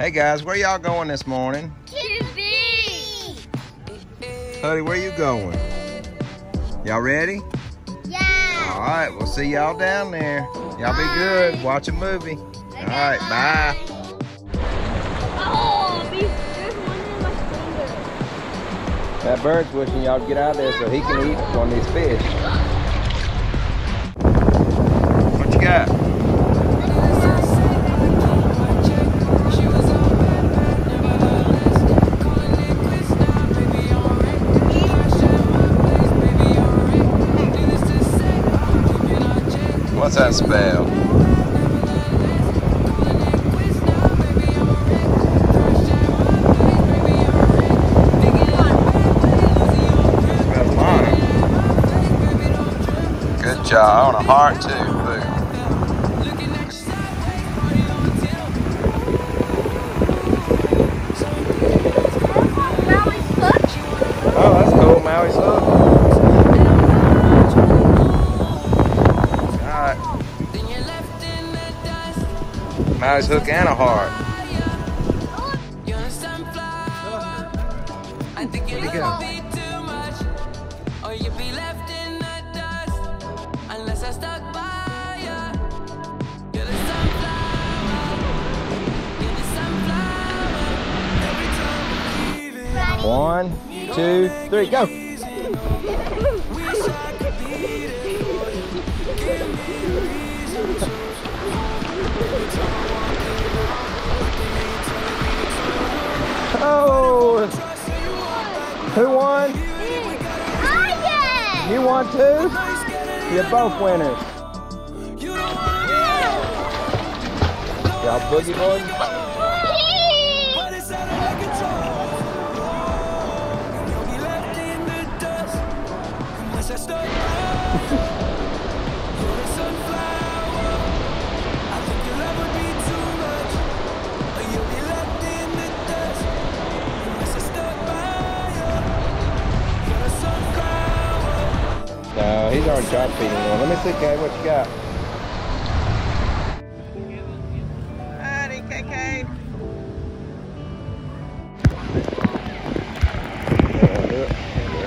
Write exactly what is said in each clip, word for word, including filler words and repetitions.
Hey guys, where y'all going this morning? To the beach. Huddy, where you going? Y'all ready? Yeah. All right, we'll see y'all down there. Y'all be good. Watch a movie. All right, bye. Oh, there's one in my finger. That bird's wishing y'all to get out of there so he can eat one of these fish. What you got? What's that spell? Good job. On a heart too. Look. Oh, that's cool. Maui's hook. Alright. Maui's hook and a heart. Where'd he go? One, two, three, go! Oh! Who won? I did! You won too? You're both winners. Y'all boogie boys? No, he's already tried feeding one. Let me see, Kay, what you got? Howdy, K K. Yeah, do it.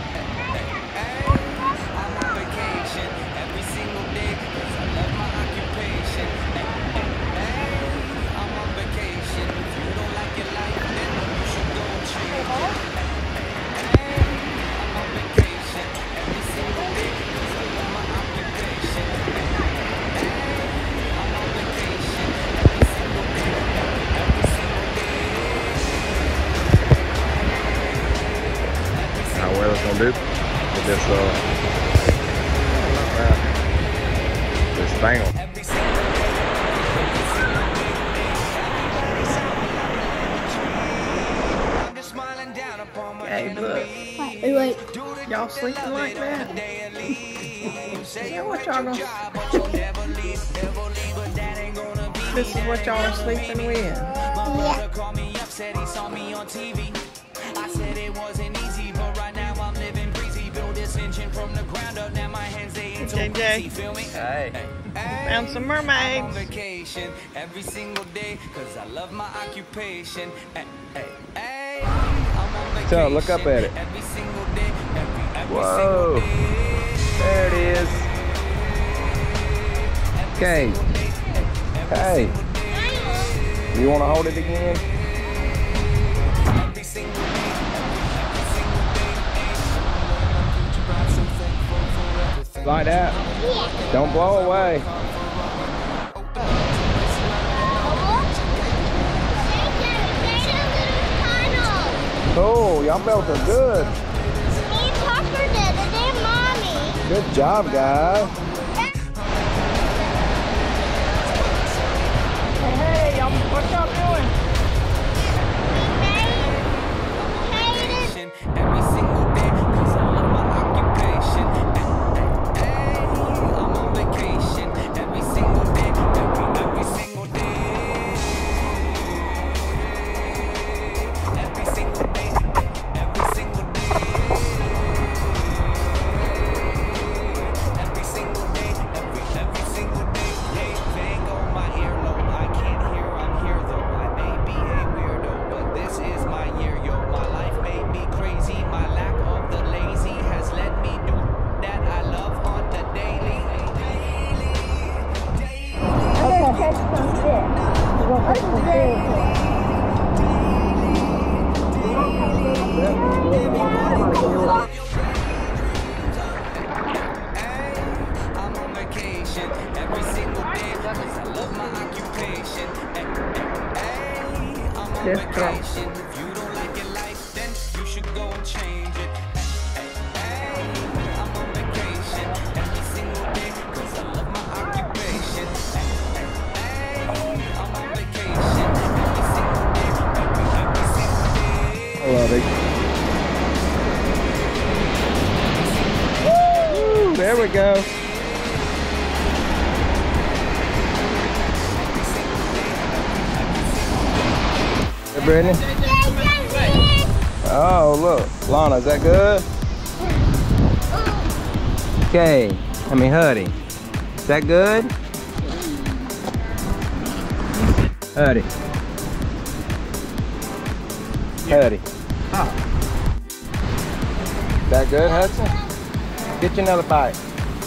What it's gonna do with this uh this thing. Hey, look. Hey, wait. Y'all sleeping like that? Yeah, what y'all gonna... This is what y'all are sleeping with. Yeah. I said it wasn't easy, but right now I'm living breezy. Build this engine from the ground up. Now my hands they ain't J J. feel me? Hey. Found some I'm mermaids. on vacation every single day, cause I love my occupation. Hey, hey, hey. I'm on vacation. So look up at it. Every single day, every, every Whoa. single day. There it is. Okay. Hey. You wanna hold it again? Every single day. Like that. Yeah. Don't blow away. Cool, y'all built it good. Me and Tucker did it, and Mommy. Good job, guys. Hey, y'all, what y'all doing? Every single day, cause I love my occupation. Hey, hey, I'm on vacation every single day, every, every single day. Every single day, every single day. Every single day, every, every single day. Hey, bang on my earlobe, I can't hear, I'm here though, I may There we go. Hey, Brittany. Oh, look. Lana, is that good? Okay. I mean, Huddy. Is that good? Huddy. Huddy. Is that good, Hudson? Get you another bite.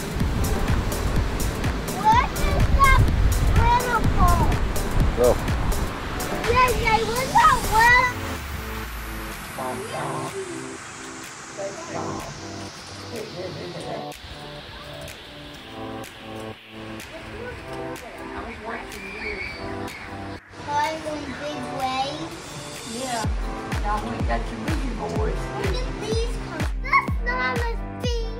What is that pineapple? Go. Yeah, yeah, what's that word? Flying in big waves. Yeah. Now we got your boogie boards. Look at these colors. That's not a feet.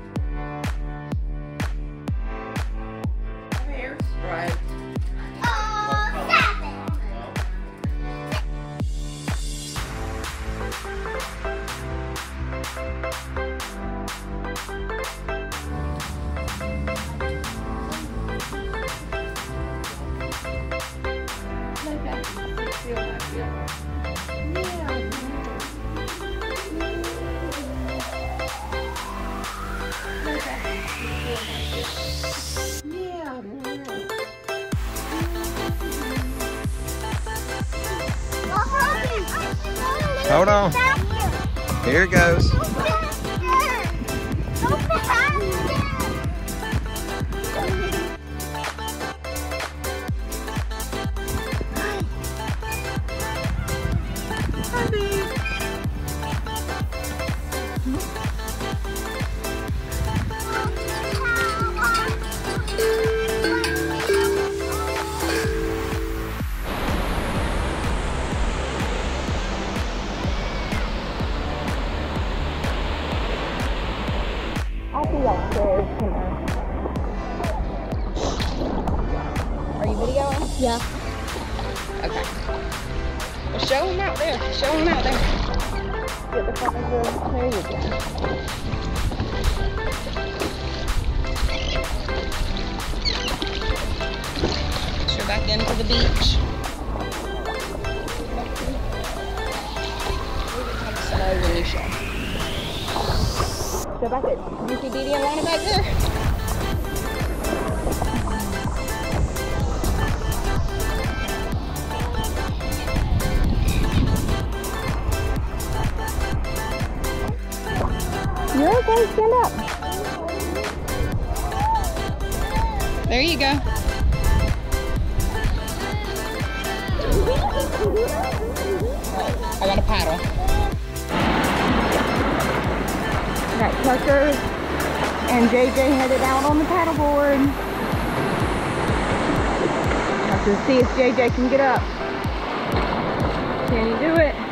Come here. Right. Oh, seven. Hold on. Here it goes. Are you videoing? Yeah. Okay. Well, show them out there. Show them out there. Get the front of the, there you go. Go back into the beach. Slow when you show. Go back there. Do you see Dee Dee and Lana back there? You're okay, stand up. There you go. I got a paddle. Got Tucker and J J headed out on the paddleboard. Have to see if J J can get up. Can you do it?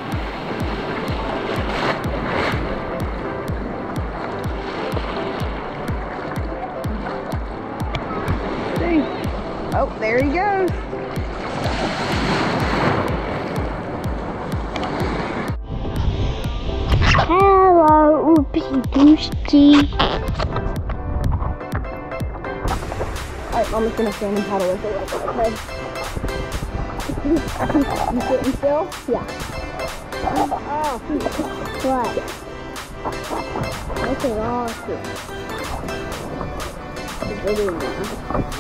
Oh, there he goes. Hello, Oopsie Boosty. Alright, Mama's gonna stand and paddle with it. Okay. You sitting still? Yeah. Oh, What? Look at all this. The video one.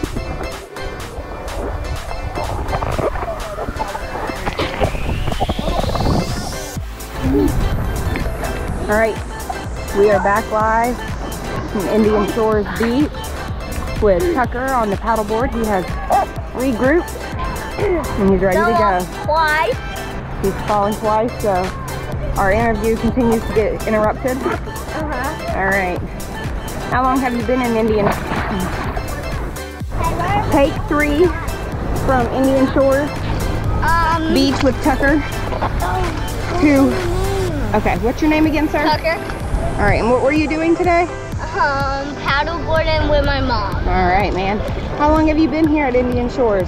all right. We are back live from Indian Shores Beach with Tucker on the paddleboard. He has regrouped and he's ready to go. Twice. He's fallen twice, so our interview continues to get interrupted. Uh-huh. All right. How long have you been in Indian? Take three from Indian Shores Um, Beach with Tucker. Two. Okay, what's your name again, sir? Tucker. All right, and what were you doing today? Um, paddleboarding with my mom. All right, man. How long have you been here at Indian Shores?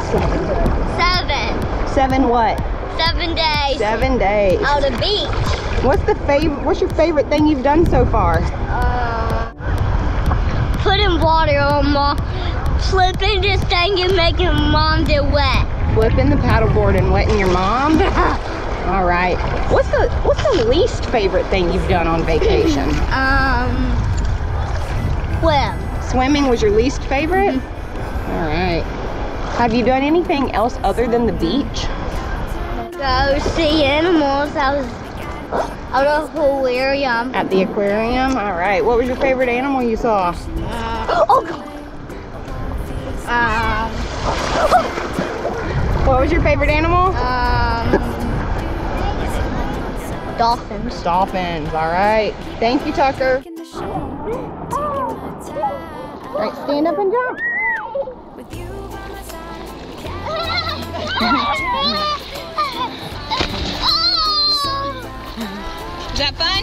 Seven. Seven what? Seven days. Seven days. Out of beach. What's the favorite? What's your favorite thing you've done so far? Uh, putting water on mom, flipping this thing and making mom get wet. Flipping the paddleboard and wetting your mom. All right. What's the What's the least favorite thing you've done on vacation? Um, well, Swimming was your least favorite? Mm-hmm. All right. Have you done anything else other than the beach? go see animals. I was out of the aquarium. At the aquarium? All right. What was your favorite animal you saw? Uh, oh God. Um, What was your favorite animal? um, dolphins. Dolphins. All right. Thank you, Tucker. All right, stand up and jump. Is that fun?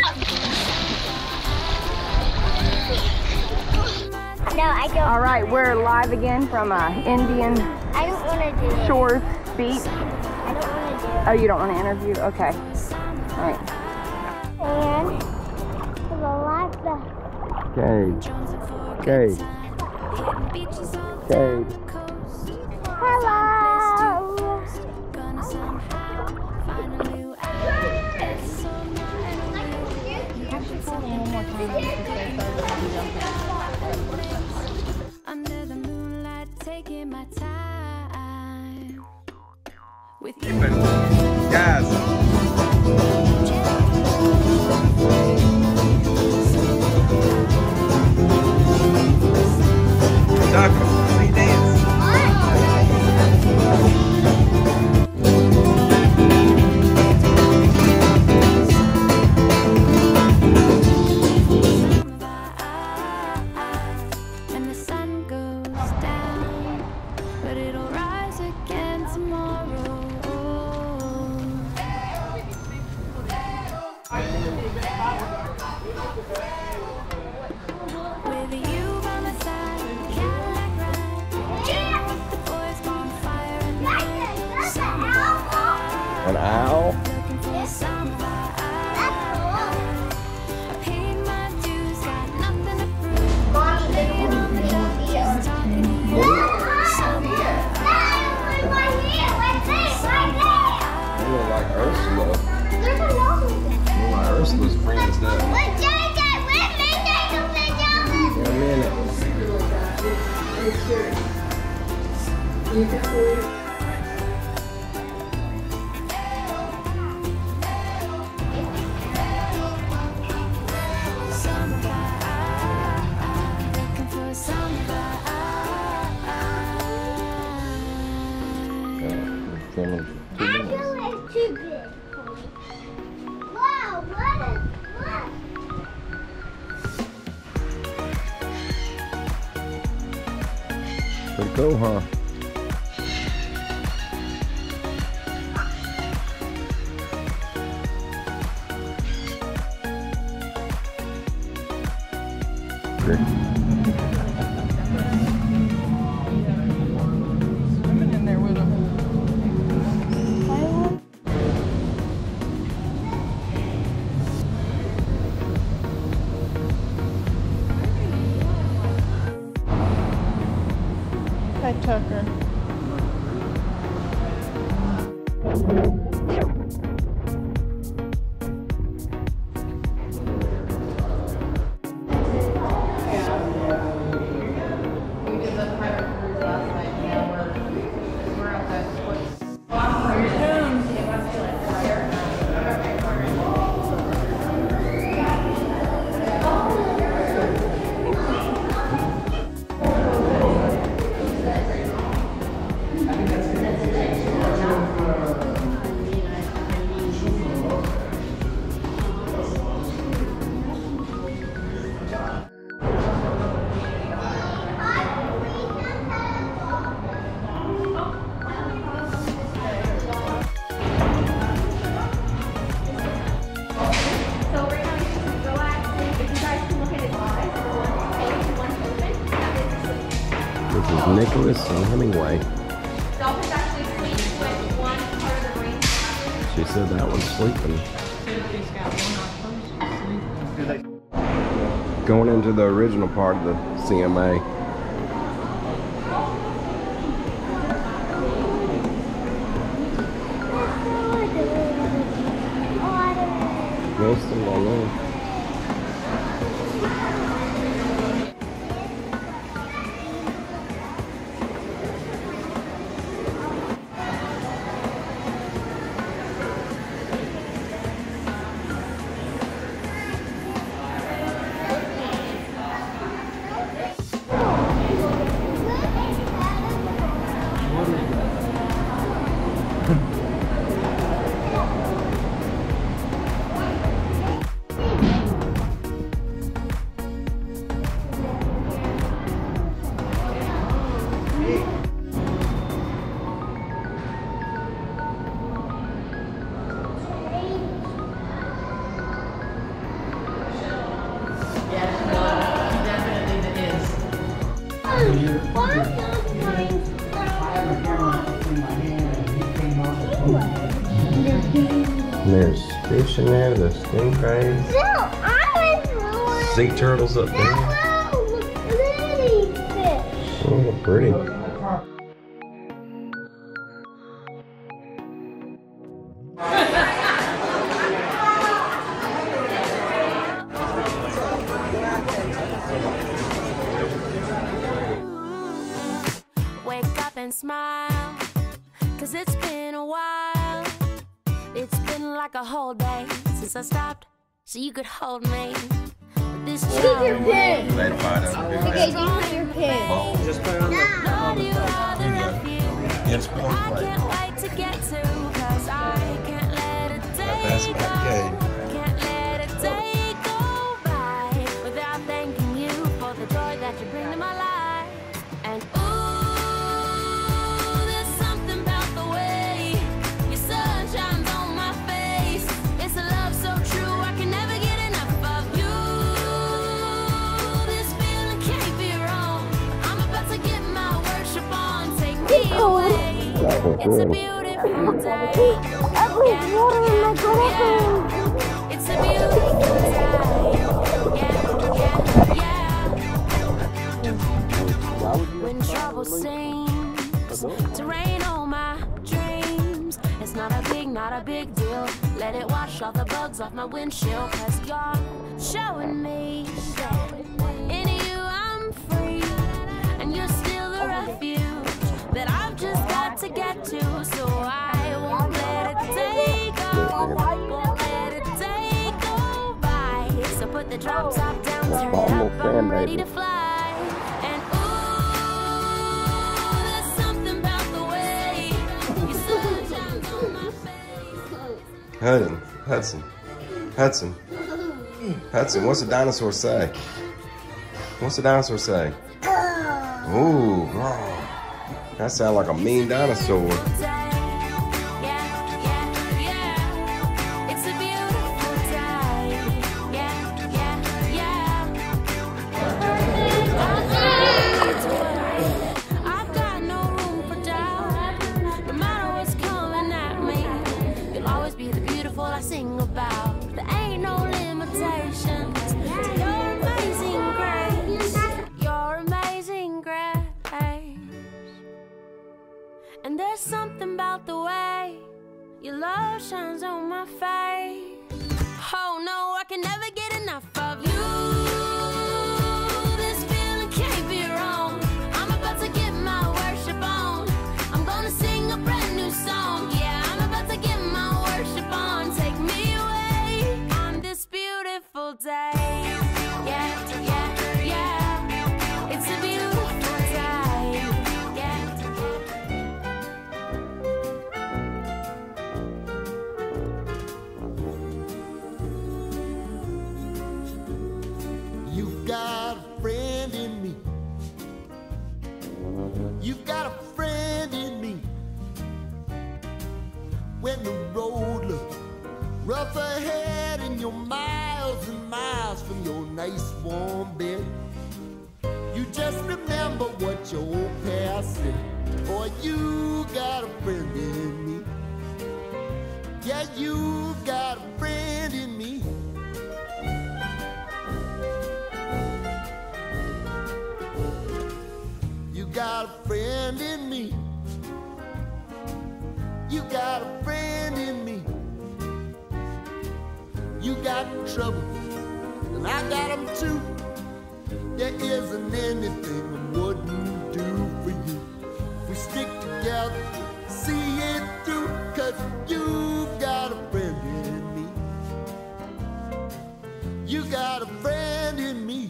No, I don't. All right, we're live again from uh, Indian I don't want to do it. Shores Beach. I don't want to do it. Oh, you don't want to interview? Okay. All right. And there's a lot of Cage. Cage. Cage. hello. Under the moonlight, taking my time with you. Guys. Tucker, see dance. And the sun goes down, but it'll rise again tomorrow. With you by my side, Cadillac ride. The boys on fire and An owl. looking for somebody. I paid my dues, got nothing to prove. Just talking to you. You look like Ursula. You look like Ursula's friends, doesn't it? In a minute. Looking for somebody. Cameron, two minutes. Wow, what a look. Pretty cool, huh? Swimming in there with them. Hi, Tucker. This is Nicholas and Hemingway. Dolphins actually sleep with one part of the brain. She said that one's sleeping. Going into the original part of the C M A. Yes, I know. There's fish in there, there's stingrays. No, I was Sea turtles up there. Wow, look, pretty fish. Oh, they're pretty. Wake up and smile, cause it's been a while. It's been like a whole day since I stopped so you could hold me. But this child your pin. They'd find out a big Okay, do you have your pin? bowl. Lord, you are the nephew. It's pork I plate. can't wait to get to, cause I can't let a day That's go. okay. Can't let a day go by without thanking you for the joy that you bring to my life. And ooh, there's something about the way your sun shines on my face. It's a love so true, I can never get enough of you. This feeling can't be wrong. I'm about to get my worship on. Take me away. It's a beautiful day. It's a beautiful day. Yeah, yeah, yeah. When trouble seems to rain on my dreams, it's not a big, not a big deal. Let it wash all the bugs off my windshield, cause you're showing me that in you I'm free, and you're still the refuge that I've just got to get to. So I won't let a day go, won't let a day go by. So put the drop top down, turn it up, I'm ready to fly. And ooh, there's something about the way your sun shines on my face. Hudson, Hudson, Hudson, Hudson, what's the dinosaur say? What's the dinosaur say? Ooh, wow. That sounds like a mean dinosaur. And there's something about the way your love shines on my face. Oh no, I can never get enough of you. This feeling can't be wrong. I'm about to get my worship on. I'm gonna sing a brand new song. Yeah, I'm about to get my worship on. Take me away on this beautiful day. Yeah, yeah, yeah. It's a beautiful day. Yeah. You've got a friend in me. You've got a friend in me. When the road looks rough ahead and you're miles and miles from your nice warm bed, you just remember what your old past said. Boy, you got a friend in me. Yeah, you've got a friend in me. friend in me. You got a friend in me. You got trouble, and I got them too. There isn't anything I wouldn't do for you. If we stick together, see it through, 'cause you've got a friend in me. You got a friend in me.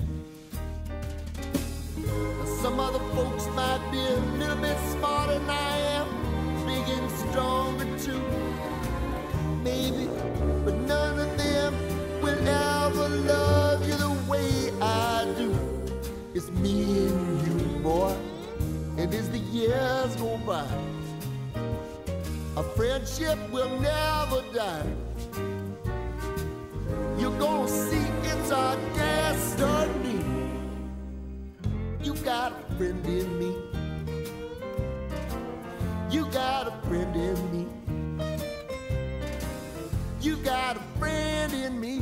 Now, some other folks might be a little bit smarter than I am, big and stronger too, maybe, but none of them will ever love you the way I do. It's me and you, boy, and as the years go by, our friendship will never die. You're gonna see it's our destiny. You got a friend in me. You got a friend in me. You got a friend in me.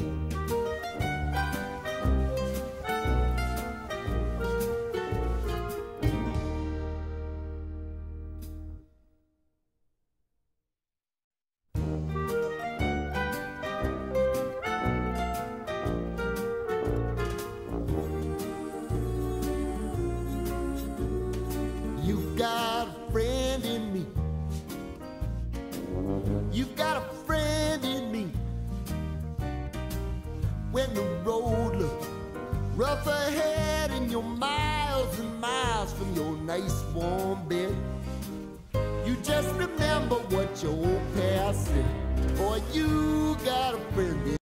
You've got a friend in me. You've got a friend in me. When the road looks rough ahead and you're miles and miles from your nice warm bed, you just remember what your old past said. Boy, you got a friend in me.